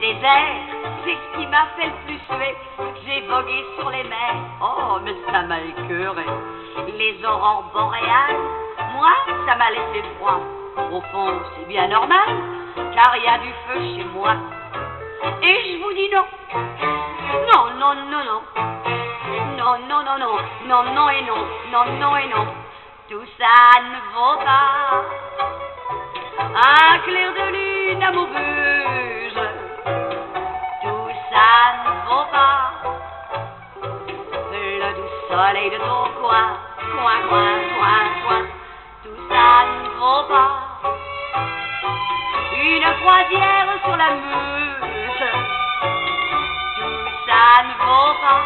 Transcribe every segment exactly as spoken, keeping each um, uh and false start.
désert, c'est ce qui m'a fait le plus suer. J'ai vogué sur les mers, oh mais ça m'a écœuré. Les aurores boréales, moi ça m'a laissé froid. Au fond c'est bien normal, car il y a du feu chez moi. Et je vous dis non, non, non, non, non, non, non, non, non, non, non et non, non, non et non. Tout ça ne vaut pas un clair de lune amoureuse. Tout ça ne vaut pas le doux soleil de ton coin, coin, coin, coin, coin. Tout ça ne vaut pas une croisière sur la Meuse. Tout ça ne vaut pas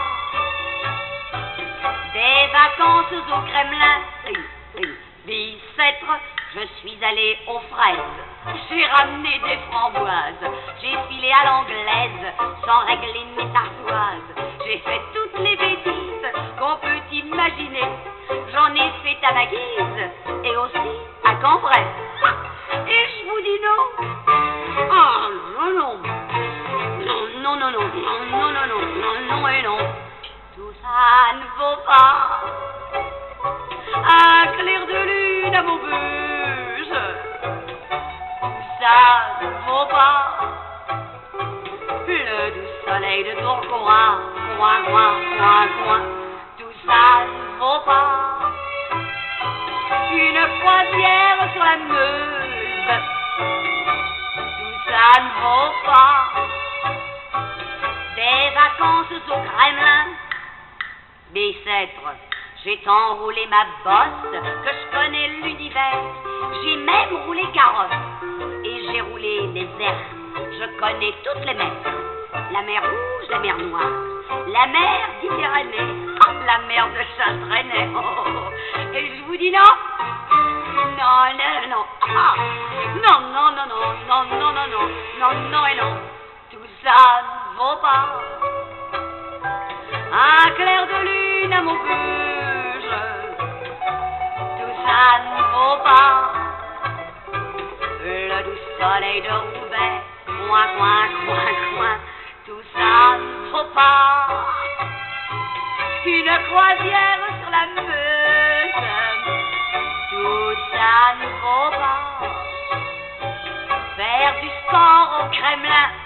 des vacances au Kremlin. Bicêtre, je suis allée aux fraises, j'ai ramené des framboises, j'ai filé à l'anglaise sans régler mes tartoises. J'ai fait toutes les bêtises qu'on peut imaginer, j'en ai fait à ma guise et aussi à Cambrai. Et je vous dis non, ah non, non, non, non, non, non, non, non, non, non, non, non et non. Tout ça ne vaut pas un clair de lune amoureuse. Tout ça ne vaut pas le doux soleil de ton coin, coin, coin, coin, coin. Tout ça ne vaut pas une croisière sur la Meuse. Tout ça ne vaut pas des vacances au Kremlin. Bicêtre, j'ai tant roulé ma bosse que je connais l'univers. J'ai même roulé carotte et j'ai roulé les airs. Je connais toutes les mers. La mer Rouge, la mer Noire, la mer d'Itérénée, oh, la mer de Châtrenay. Oh, oh, oh. Et je vous dis non, non, non, non, ah, non, non, non, non, non, non, non, non, non, non et non. Tout ça ne vaut pas un clair de lune amoureuse. Tout ça ne vaut pas le doux soleil de Roubaix, coin, coin, coin, coin. Tout ça ne vaut pas une croisière sur la Meuse. Tout ça ne vaut pas faire du sport au Kremlin.